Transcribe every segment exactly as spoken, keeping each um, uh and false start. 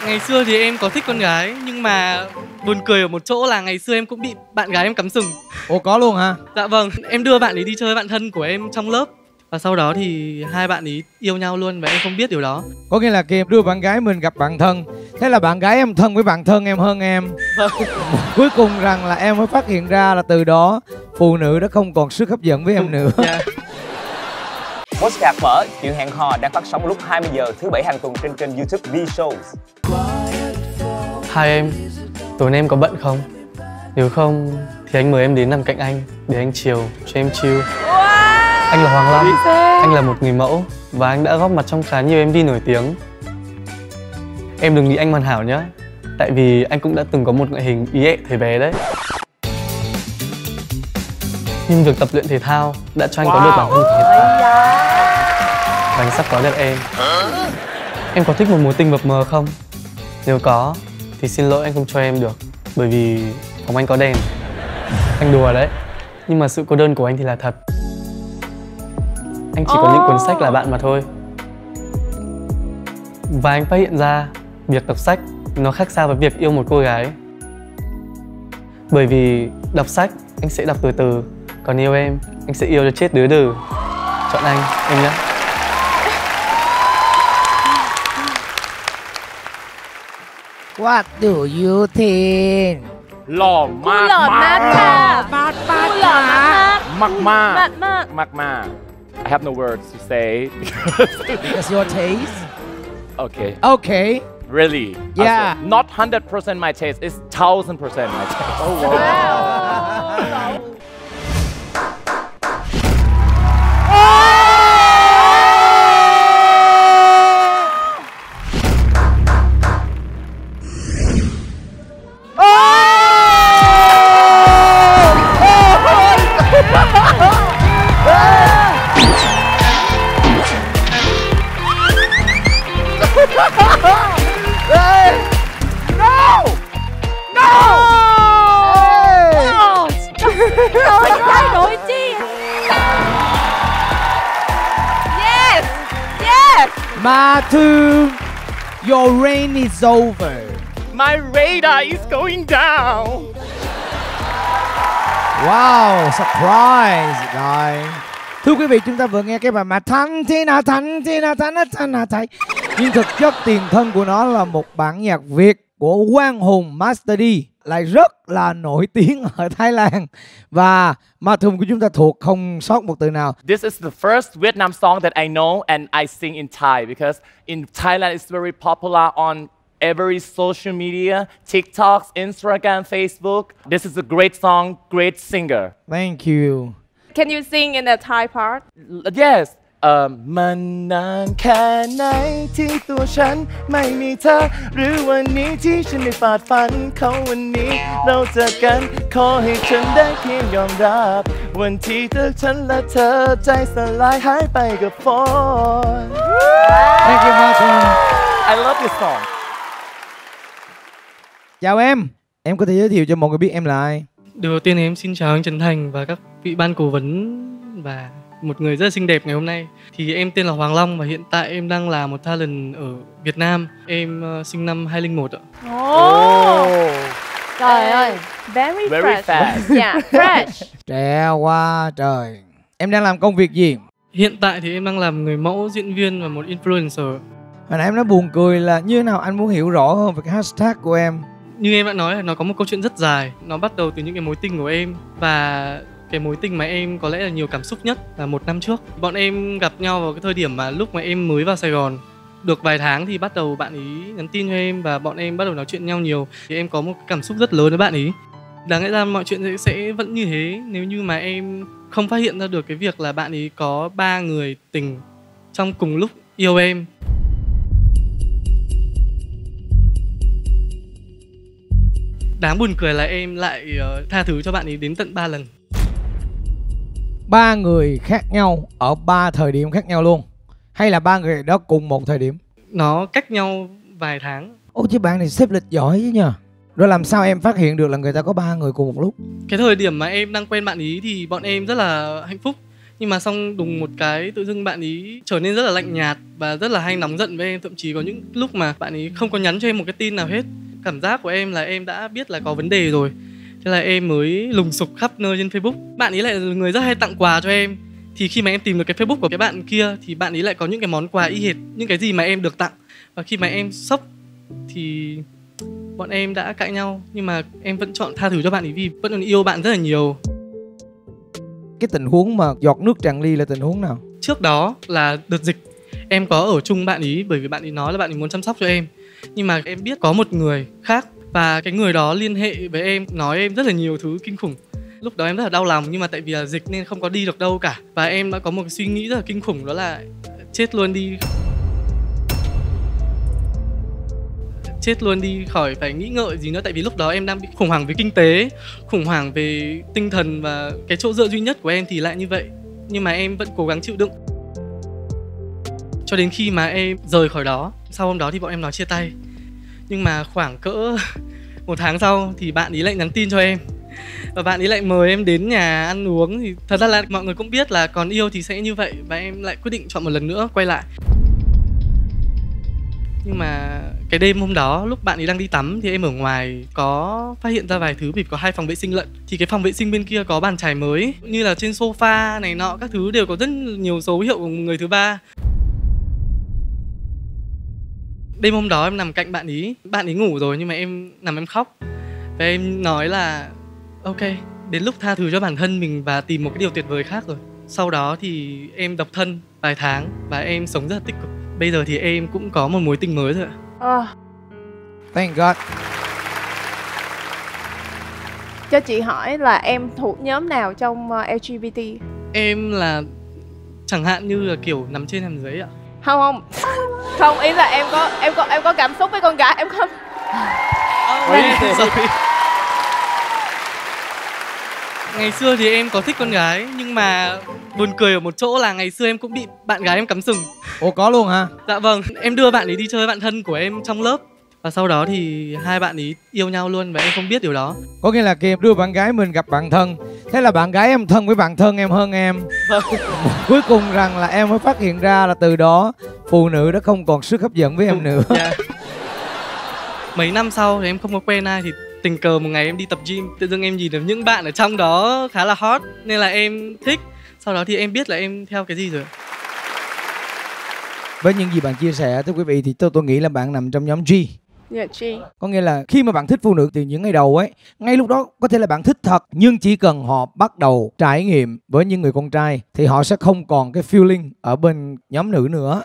Ngày xưa thì em có thích con gái, nhưng mà buồn cười ở một chỗ là ngày xưa em cũng bị bạn gái em cắm sừng. Ủa có luôn hả? Dạ vâng, em đưa bạn ấy đi chơi bạn thân của em trong lớp. Và sau đó thì hai bạn ấy yêu nhau luôn và em không biết điều đó. Có nghĩa là khi em đưa bạn gái mình gặp bạn thân, thế là bạn gái em thân với bạn thân em hơn em. Vâng. Cuối cùng rằng là em mới phát hiện ra là từ đó phụ nữ đã không còn sức hấp dẫn với em nữa. Yeah. Postcard mở chuyện hẹn hò đang phát sóng lúc hai mươi giờ thứ bảy hàng tuần trên kênh YouTube V-Shows. Hai em, tối nay em có bận không? Nếu không thì anh mời em đến nằm cạnh anh để anh chiều cho em chill. Anh là Hoàng Long, anh là một người mẫu và anh đã góp mặt trong khá nhiều em vê nổi tiếng. Em đừng nghĩ anh hoàn hảo nhé, tại vì anh cũng đã từng có một ngoại hình ý ẹ thời bé đấy. Nhưng việc tập luyện thể thao đã cho anh wow. có được bản thân hiện tại. Và anh sắp có được em. Em có thích một mối tình mập mờ không? Nếu có thì xin lỗi anh không cho em được, bởi vì phòng anh có đèn. Anh đùa đấy, nhưng mà sự cô đơn của anh thì là thật. Anh chỉ có những cuốn sách là bạn mà thôi. Và anh phát hiện ra việc đọc sách nó khác xa với việc yêu một cô gái. Bởi vì đọc sách anh sẽ đọc từ từ, còn yêu em anh sẽ yêu cho chết đứa đừ. Chọn anh em nhé. What do you think? หล่อมากหล่อมากค่ะมากมากหล่อมากมากมากมากมากมากมาก I have no words to say. Because your taste. Okay. Okay. Really? Yeah. Also, not one hundred percent my taste. It's one thousand percent my taste. Oh wow. Trời thay đổi chi. Yes. Yes. Matthew, your reign is over. My radar is going down. Wow, surprise. Rồi. Thưa quý vị, chúng ta vừa nghe cái bài mà Thanh Thế Na Thanh Thế Na Thanh Thanh Na Thanh. Nhưng thực chất tiền thân của nó là một bản nhạc Việt của Quang Hùng Master D, lại rất là nổi tiếng ở Thái Lan. Và mà thùng của chúng ta thuộc không sót một từ nào. This is the first Vietnam song that I know and I sing in Thai because in Thailand it's very popular on every social media, TikTok, Instagram, Facebook. This is a great song, great singer. Thank you. Can you sing in the Thai part? Yes. มันนานแค่ไหนที่ตัวฉันไม่มีเธอหรือวันนี้ที่ฉันได้ฝาดฝันเขาวันนี้เราเจอกันขอให้ฉันได้เพียงยอมรับวันที่เธอฉันและเธอใจสลายหายไปกับฝน Thank you, Martin. I love this song. Chào em, em có thể giới thiệu cho mọi người biết em là ai? Điều đầu tiên em xin chào anh Trần Thành và các vị ban cố vấn và một người rất là xinh đẹp ngày hôm nay. Thì em tên là Hoàng Long và hiện tại em đang là một talent ở Việt Nam. Em uh, sinh năm hai không không một ạ. Oh. Trời ơi, very, Very fresh. fast. Yeah, fresh. Trẻ quá trời. Em đang làm công việc gì? Hiện tại thì em đang làm người mẫu, diễn viên và một influencer. Hồi nãy em nói buồn cười là như thế nào, anh muốn hiểu rõ hơn về cái hashtag của em. Như em đã nói là nó có một câu chuyện rất dài. Nó bắt đầu từ những cái mối tình của em. Và cái mối tình mà em có lẽ là nhiều cảm xúc nhất là một năm trước. Bọn em gặp nhau vào cái thời điểm mà lúc mà em mới vào Sài Gòn. Được vài tháng thì bắt đầu bạn ấy nhắn tin cho em và bọn em bắt đầu nói chuyện nhau nhiều. Thì em có một cảm xúc rất lớn với bạn ấy. Đáng lẽ ra mọi chuyện sẽ vẫn như thế nếu như mà em không phát hiện ra được cái việc là bạn ấy có ba người tình trong cùng lúc yêu em. Đáng buồn cười là em lại uh, tha thứ cho bạn ấy đến tận ba lần. Ba người khác nhau ở ba thời điểm khác nhau luôn, hay là ba người đó cùng một thời điểm? Nó cách nhau vài tháng. Ôi chứ bạn này xếp lịch giỏi chứ nhờ. Rồi làm sao em phát hiện được là người ta có ba người cùng một lúc? Cái thời điểm mà em đang quen bạn ý thì bọn em rất là hạnh phúc. Nhưng mà xong đùng một cái tự dưng bạn ý trở nên rất là lạnh nhạt và rất là hay nóng giận với em. Thậm chí có những lúc mà bạn ý không có nhắn cho em một cái tin nào hết. Cảm giác của em là em đã biết là có vấn đề rồi, thế là em mới lùng sục khắp nơi trên Facebook. Bạn ý lại là người rất hay tặng quà cho em. Thì khi mà em tìm được cái Facebook của cái bạn kia thì bạn ý lại có những cái món quà y hệt những cái gì mà em được tặng. Và khi mà em sốc thì bọn em đã cãi nhau, nhưng mà em vẫn chọn tha thứ cho bạn ấy vì vẫn còn yêu bạn rất là nhiều. Cái tình huống mà giọt nước tràn ly là tình huống nào? Trước đó là đợt dịch, em có ở chung bạn ý bởi vì bạn ý nói là bạn ý muốn chăm sóc cho em. Nhưng mà em biết có một người khác và cái người đó liên hệ với em, nói em rất là nhiều thứ kinh khủng. Lúc đó em rất là đau lòng, nhưng mà tại vì là dịch nên không có đi được đâu cả. Và em đã có một cái suy nghĩ rất là kinh khủng, đó là chết luôn đi. Chết luôn đi khỏi phải nghĩ ngợi gì nữa. Tại vì lúc đó em đang bị khủng hoảng về kinh tế, khủng hoảng về tinh thần, và cái chỗ dựa duy nhất của em thì lại như vậy. Nhưng mà em vẫn cố gắng chịu đựng cho đến khi mà em rời khỏi đó. Sau hôm đó thì bọn em nói chia tay. Nhưng mà khoảng cỡ một tháng sau thì bạn ấy lại nhắn tin cho em. Và bạn ấy lại mời em đến nhà ăn uống. Thì thật ra là mọi người cũng biết là còn yêu thì sẽ như vậy. Và em lại quyết định chọn một lần nữa quay lại. Nhưng mà cái đêm hôm đó lúc bạn ấy đang đi tắm thì em ở ngoài có phát hiện ra vài thứ, vì có hai phòng vệ sinh lận. Thì cái phòng vệ sinh bên kia có bàn chải mới, như là trên sofa này nọ các thứ đều có rất nhiều dấu hiệu của người thứ ba. Đêm hôm đó em nằm cạnh bạn ý, bạn ý ngủ rồi nhưng mà em nằm em khóc. Và em nói là ok, đến lúc tha thứ cho bản thân mình và tìm một cái điều tuyệt vời khác rồi. Sau đó thì em độc thân vài tháng và em sống rất là tích cực. Bây giờ thì em cũng có một mối tình mới rồi ạ. Uh. Thank God. Cho chị hỏi là em thuộc nhóm nào trong uh, lờ giê bê tê? Em là chẳng hạn như là kiểu nằm trên nằm dưới ạ. Không không. Không, ý là em có em có em có cảm xúc với con gái, em không. Oh, yeah, sorry. Ngày xưa thì em có thích con gái, nhưng mà buồn cười ở một chỗ là ngày xưa em cũng bị bạn gái em cắm sừng. Ồ, có luôn hả? Dạ vâng, em đưa bạn ấy đi chơi bạn thân của em trong lớp. Và sau đó thì hai bạn ấy yêu nhau luôn và em không biết điều đó. Có nghĩa là khi em đưa bạn gái mình gặp bạn thân, thế là bạn gái em thân với bạn thân em hơn em. Vâng. Cuối cùng rằng là em mới phát hiện ra là từ đó phụ nữ đã không còn sức hấp dẫn với em nữa. Yeah. Mấy năm sau thì em không có quen ai thì tình cờ một ngày em đi tập gym, tự dưng em nhìn được những bạn ở trong đó khá là hot nên là em thích. Sau đó thì em biết là em theo cái gì rồi. Với những gì bạn chia sẻ thưa quý vị thì tôi tôi nghĩ là bạn nằm trong nhóm G. Dạ chị. Có nghĩa là khi mà bạn thích phụ nữ từ những ngày đầu ấy, ngay lúc đó có thể là bạn thích thật, nhưng chỉ cần họ bắt đầu trải nghiệm với những người con trai thì họ sẽ không còn cái feeling ở bên nhóm nữ nữa.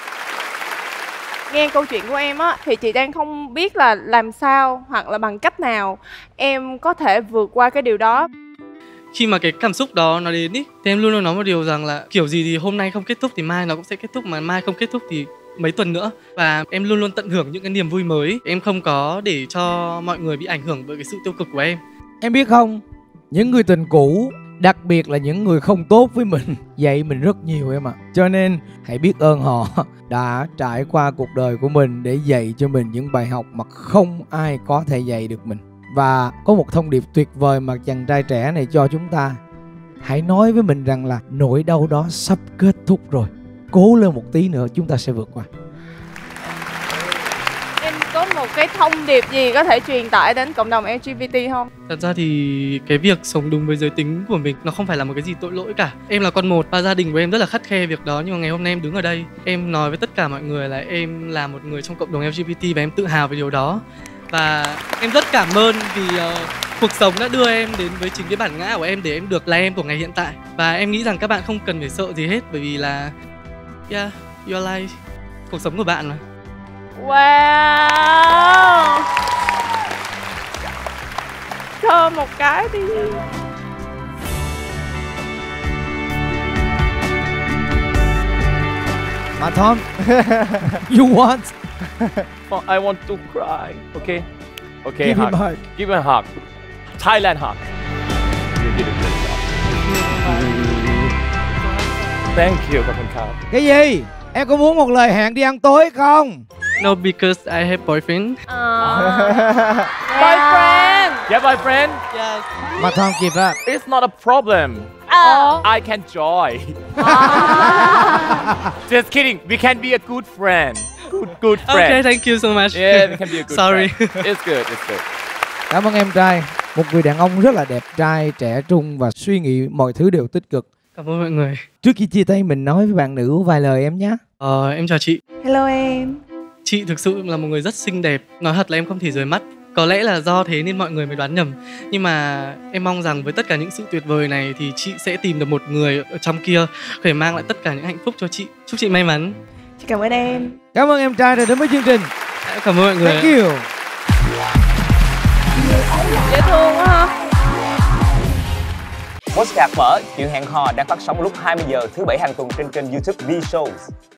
Nghe câu chuyện của em á thì chị đang không biết là làm sao hoặc là bằng cách nào em có thể vượt qua cái điều đó. Khi mà cái cảm xúc đó nó đến ý, thì em luôn luôn nói một điều rằng là kiểu gì thì hôm nay không kết thúc thì mai nó cũng sẽ kết thúc, mà mai không kết thúc thì mấy tuần nữa. Và em luôn luôn tận hưởng những cái niềm vui mới. Em không có để cho mọi người bị ảnh hưởng bởi cái sự tiêu cực của em. Em biết không, những người tình cũ, đặc biệt là những người không tốt với mình, dạy mình rất nhiều em ạ. À. Cho nên hãy biết ơn họ đã trải qua cuộc đời của mình để dạy cho mình những bài học mà không ai có thể dạy được mình. Và có một thông điệp tuyệt vời mà chàng trai trẻ này cho chúng ta. Hãy nói với mình rằng là nỗi đau đó sắp kết thúc rồi. Cố lên một tí nữa chúng ta sẽ vượt qua. Em có một cái thông điệp gì có thể truyền tải đến cộng đồng lờ giê bê tê không? Thật ra thì cái việc sống đúng với giới tính của mình nó không phải là một cái gì tội lỗi cả. Em là con một và gia đình của em rất là khắt khe việc đó. Nhưng mà ngày hôm nay em đứng ở đây, em nói với tất cả mọi người là em là một người trong cộng đồng lờ giê bê tê và em tự hào về điều đó. Và em rất cảm ơn vì uh, cuộc sống đã đưa em đến với chính cái bản ngã của em để em được là em của ngày hiện tại. Và em nghĩ rằng các bạn không cần phải sợ gì hết, bởi vì là yeah, your life, cuộc sống của bạn mà. Wow. Thơm một cái đi. Mà Tom, you want? I want to cry. Okay. Okay. Give hug. him a hug. Give him a hug. Thailand hug. You did a great job. Thank you, Kapun Khao. Cái gì? Em có muốn một lời hẹn đi ăn tối không? No, because I have boyfriend. Uh, boyfriend. Yeah, my friend. Yes. Mà Tom kịp á. It's not a problem. Ờ. I can join. Just kidding. We can be a good friend. Good, good friend. Okay, thank you so much. Yeah, we can be a good Sorry. friend. It's good, it's good. Cảm ơn em trai. Một người đàn ông rất là đẹp trai, trẻ trung và suy nghĩ mọi thứ đều tích cực. Cảm ơn mọi người. Trước khi chia tay mình nói với bạn nữ vài lời em nhé. Ờ, em chào chị. Hello em. Chị thực sự là một người rất xinh đẹp. Nói thật là em không thể rời mắt. Có lẽ là do thế nên mọi người mới đoán nhầm. Nhưng mà em mong rằng với tất cả những sự tuyệt vời này thì chị sẽ tìm được một người ở trong kia có thể mang lại tất cả những hạnh phúc cho chị. Chúc chị may mắn. Chị cảm ơn em. Cảm ơn em trai đã đến với chương trình. Cảm ơn mọi người. Thank you. Dễ thương quá ha. Postcard mở chuyện hẹn hò đang phát sóng lúc hai mươi giờ thứ bảy hàng tuần trên kênh YouTube V Shows.